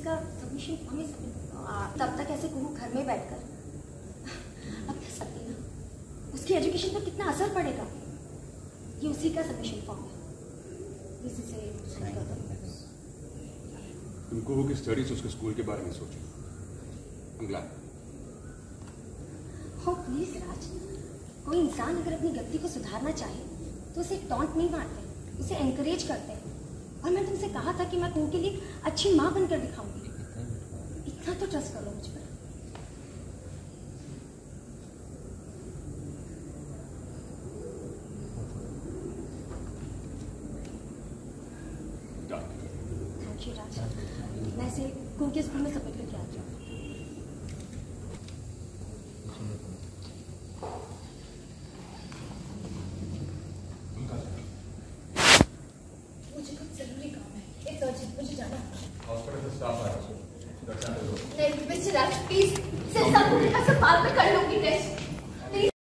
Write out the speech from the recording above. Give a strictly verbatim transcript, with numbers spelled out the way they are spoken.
उसका submission form ही submit, तब तक ऐसे कुहू घर में बैठकर अब क्या सकती ना, उसकी एजुकेशन पर कितना असर पड़ेगा। ये उसी का सबमिशन फॉर्म है, इसी से सही कर दो। तुम कुहू की स्टडीज उसके स्कूल के बारे में सोचो। I'm glad. हो प्लीज राज, कोई इंसान अगर अपनी गलती को सुधारना चाहे तो उसे टॉन्ट नहीं मारते, उसे एनकरेज करते हैं। और मैं तुमसे कहा था कि मैं कुहू के लिए अच्छी माँ बनकर दिखाऊंगी। इतना तो ट्रस्ट करो मुझ पर। Thank you Raj. मैं इसे कुहू के स्कूल में सबमिट करके आती हूँ। मुझे कुछ जरूरी काम है, एक अर्जेंट, मुझे जाना है। हॉस्पिटल से स्टाफ आया है, नहीं मिस्टर राज प्लीज, सिर्फ सब